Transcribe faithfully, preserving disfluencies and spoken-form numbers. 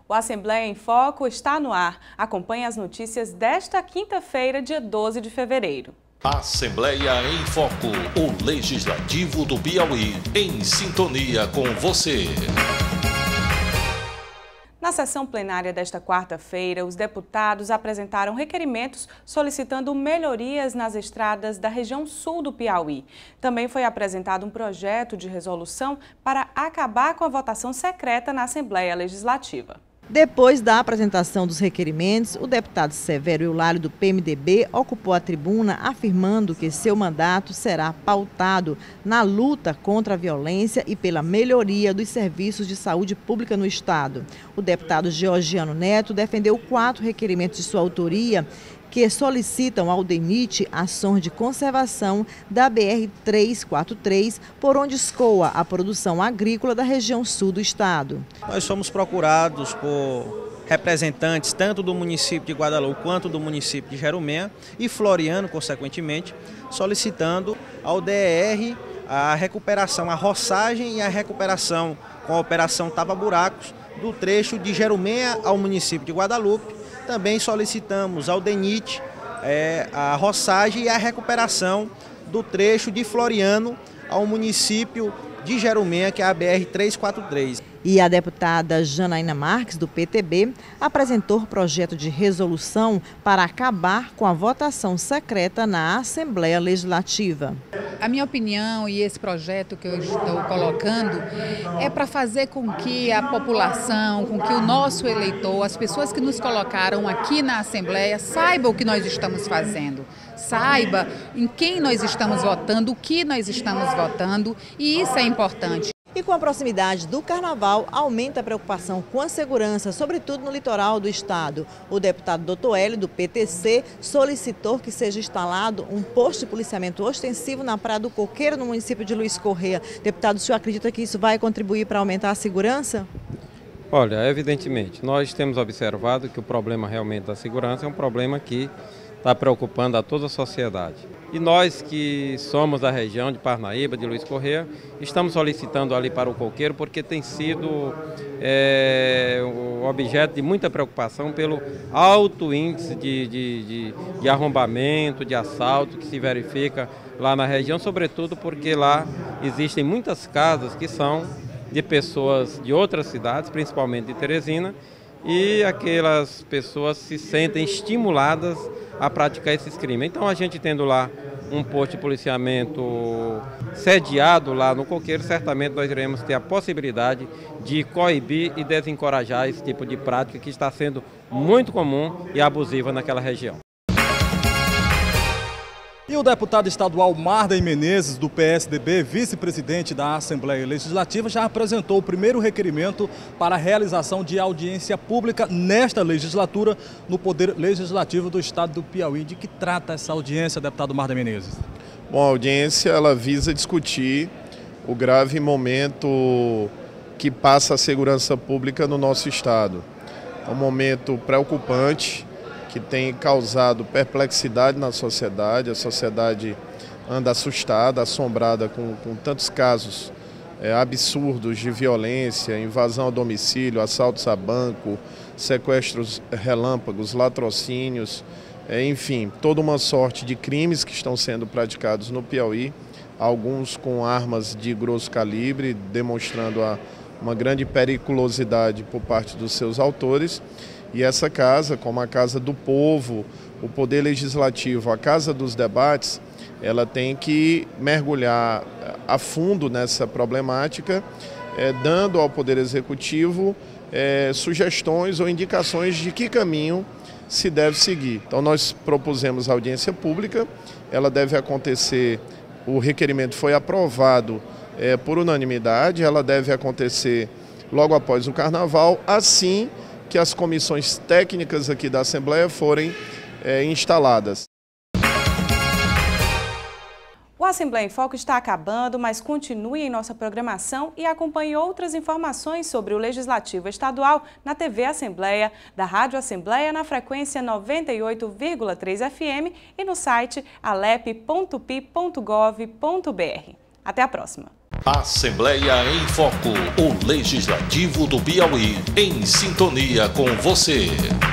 O Assembleia em Foco está no ar. Acompanhe as notícias desta quinta-feira, dia doze de fevereiro. Assembleia em Foco, o Legislativo do Piauí, em sintonia com você. Na sessão plenária desta quarta-feira, os deputados apresentaram requerimentos solicitando melhorias nas estradas da região sul do Piauí. Também foi apresentado um projeto de resolução para acabar com a votação secreta na Assembleia Legislativa. Depois da apresentação dos requerimentos, o deputado Severo Eulário, do P M D B, ocupou a tribuna afirmando que seu mandato será pautado na luta contra a violência e pela melhoria dos serviços de saúde pública no Estado. O deputado Georgiano Neto defendeu quatro requerimentos de sua autoria que solicitam ao DENIT ações de conservação da B R trezentos e quarenta e três, por onde escoa a produção agrícola da região sul do estado. Nós somos procurados por representantes tanto do município de Guadalupe quanto do município de Jerumenha e Floriano, consequentemente, solicitando ao D E R a recuperação, a roçagem e a recuperação com a operação tapa-buracos do trecho de Jerumenha ao município de Guadalupe. Também solicitamos ao DENIT é, a roçagem e a recuperação do trecho de Floriano ao município de Jerumenha, que é a B R trezentos e quarenta e três. E a deputada Janaína Marques, do P T B, apresentou projeto de resolução para acabar com a votação secreta na Assembleia Legislativa. A minha opinião e esse projeto que eu estou colocando é para fazer com que a população, com que o nosso eleitor, as pessoas que nos colocaram aqui na Assembleia, saibam o que nós estamos fazendo, saiba em quem nós estamos votando, o que nós estamos votando, e isso é importante. E com a proximidade do Carnaval, aumenta a preocupação com a segurança, sobretudo no litoral do estado. O deputado doutor Hélio, do P T C, solicitou que seja instalado um posto de policiamento ostensivo na Praia do Coqueiro, no município de Luiz Correia. Deputado, o senhor acredita que isso vai contribuir para aumentar a segurança? Olha, evidentemente, nós temos observado que o problema realmente da segurança é um problema que está preocupando a toda a sociedade. E nós que somos da região de Parnaíba, de Luiz Correia, estamos solicitando ali para o Coqueiro porque tem sido é, o objeto de muita preocupação pelo alto índice de, de, de, de arrombamento, de assalto que se verifica lá na região, sobretudo porque lá existem muitas casas que são de pessoas de outras cidades, principalmente de Teresina, e aquelas pessoas se sentem estimuladas a praticar esses crimes. Então a gente tendo lá um posto de policiamento sediado lá no Coqueiro, certamente nós iremos ter a possibilidade de coibir e desencorajar esse tipo de prática que está sendo muito comum e abusiva naquela região. E o deputado estadual Marden Menezes, do P S D B, vice-presidente da Assembleia Legislativa, já apresentou o primeiro requerimento para a realização de audiência pública nesta legislatura no Poder Legislativo do Estado do Piauí. De que trata essa audiência, deputado Marden Menezes? Bom, a audiência ela visa discutir o grave momento que passa a segurança pública no nosso Estado. É um momento preocupante, que tem causado perplexidade na sociedade. A sociedade anda assustada, assombrada com, com tantos casos é, absurdos de violência, invasão ao domicílio, assaltos a banco, sequestros relâmpagos, latrocínios, é, enfim, toda uma sorte de crimes que estão sendo praticados no Piauí, alguns com armas de grosso calibre, demonstrando a, uma grande periculosidade por parte dos seus autores. E essa casa, como a Casa do Povo, o Poder Legislativo, a Casa dos Debates, ela tem que mergulhar a fundo nessa problemática, é, dando ao Poder Executivo é, sugestões ou indicações de que caminho se deve seguir. Então nós propusemos a audiência pública, ela deve acontecer, o requerimento foi aprovado é, por unanimidade, ela deve acontecer logo após o Carnaval, assim que as comissões técnicas aqui da Assembleia forem é, instaladas. O Assembleia em Foco está acabando, mas continue em nossa programação e acompanhe outras informações sobre o Legislativo Estadual na T V Assembleia, da Rádio Assembleia na frequência noventa e oito vírgula três F M e no site alep ponto pi ponto gov ponto br. Até a próxima! Assembleia em Foco, o Legislativo do Piauí, em sintonia com você.